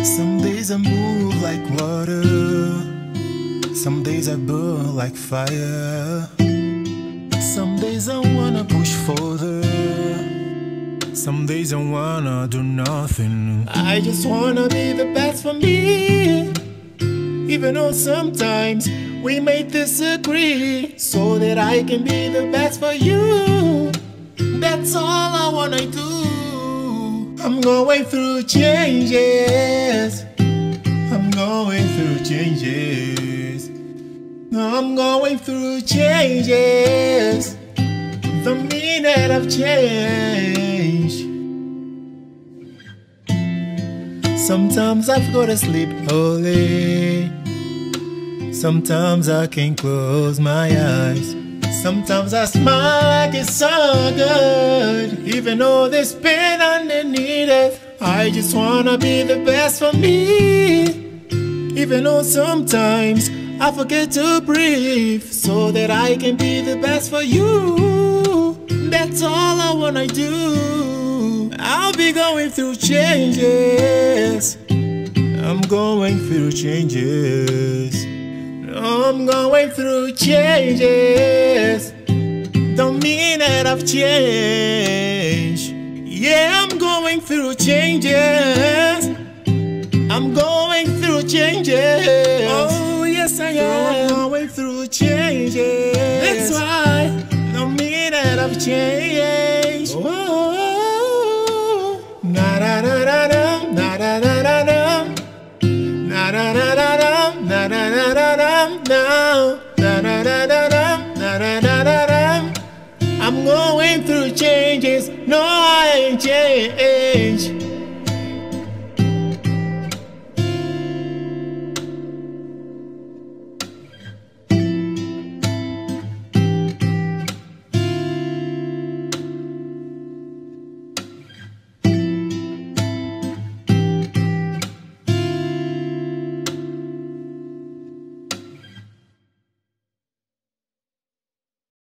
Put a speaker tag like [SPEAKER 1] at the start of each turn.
[SPEAKER 1] Some days I move like water, some days I burn like fire. Some days I wanna push further, some days I wanna do nothing. I just wanna be the best for me, even though sometimes we may disagree, so that I can be the best for you. That's all I wanna do. I'm going through changes, I'm going through changes, I'm going through changes, the minute of change. Sometimes I've gotta sleep early, sometimes I can't close my eyes, sometimes I smile like it's so good, even though there's pain underneath it. I just wanna be the best for me, even though sometimes I forget to breathe, so that I can be the best for you. That's all I wanna do. I'll be going through changes, I'm going through changes, I'm going through changes, the minute of change. Yeah, I'm going through changes, I'm going through changes. Oh yes I am, I'm going through changes. That's why, the minute of change. Oh, na da da da da, na da da da da, na da da da da, na da da da da, now, na da da da da, na da da da da. I'm going through changes, no I ain't changed.